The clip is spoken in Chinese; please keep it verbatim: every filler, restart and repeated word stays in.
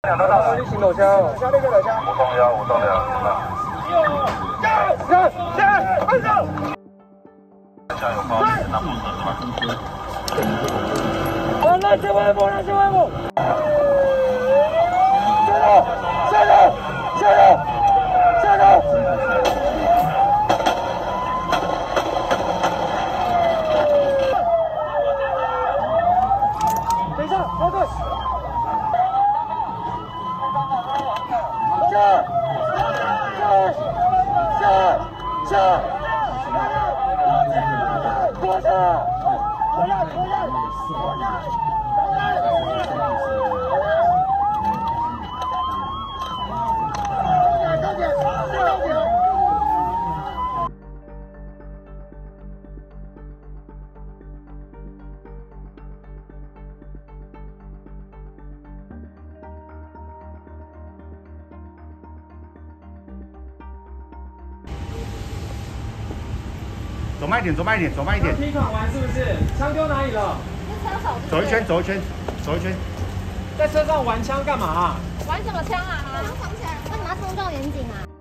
两都到了，行手枪，手枪那个手枪。五中幺，五中两，行吧。加加加，快走！加油！包，拿房子是吧？好，那前外部，那前外部。下手！下手！下手！下手！ 后退！下下下下！过去！回来回来！回来！高点高点高点！ 走慢一点，走慢一点，走慢一点。 踢款完是不是？枪丢哪里了？ 走一圈，走一圈，走一圈。 在车上玩枪干嘛、啊？ 玩什么枪啊？枪藏起来，为什么要冲撞远景啊？